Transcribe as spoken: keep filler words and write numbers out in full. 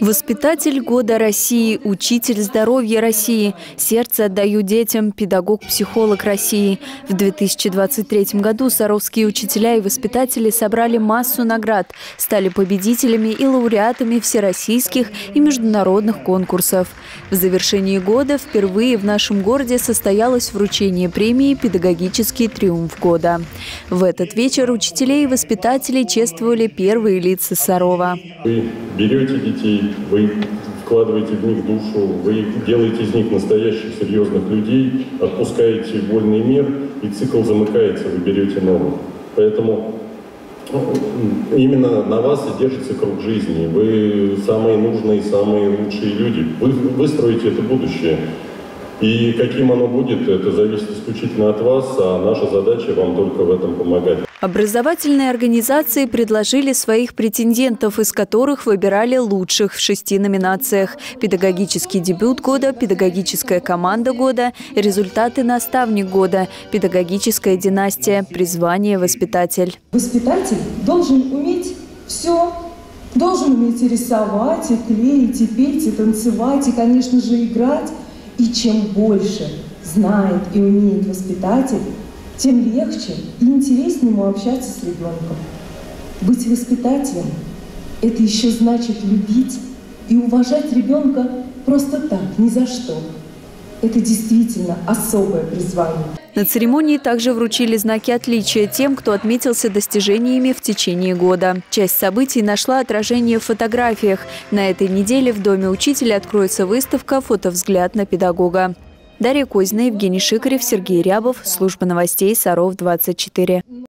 Воспитатель года России, учитель здоровья России, сердце отдаю детям, педагог-психолог России. В две тысячи двадцать третьем году саровские учителя и воспитатели собрали массу наград, стали победителями и лауреатами всероссийских и международных конкурсов. В завершении года впервые в нашем городе состоялось вручение премии «Педагогический триумф года». В этот вечер учителей и воспитателей чествовали первые лица Сарова. Вы берете детей, вы вкладываете в них душу, вы делаете из них настоящих серьезных людей, отпускаете в вольный мир, и цикл замыкается, вы берете новых. Поэтому именно на вас и держится круг жизни. Вы самые нужные, самые лучшие люди. Вы, вы строите это будущее. И каким оно будет, это зависит исключительно от вас, а наша задача вам только в этом помогать. Образовательные организации предложили своих претендентов, из которых выбирали лучших в шести номинациях. Педагогический дебют года, педагогическая команда года, результаты наставник года, педагогическая династия, призвание воспитатель. Воспитатель должен уметь все. Должен уметь и рисовать, и клеить, и петь, и танцевать, и, конечно же, играть. И чем больше знает и умеет воспитатель, тем легче и интереснее ему общаться с ребенком. Быть воспитателем – это еще значит любить и уважать ребенка просто так, ни за что. Это действительно особое призвание. На церемонии также вручили знаки отличия тем, кто отметился достижениями в течение года. Часть событий нашла отражение в фотографиях. На этой неделе в Доме учителя откроется выставка «Фотовзгляд на педагога». Дарья Козина, Евгений Шикарев, Сергей Рябов. Служба новостей Саров двадцать четыре.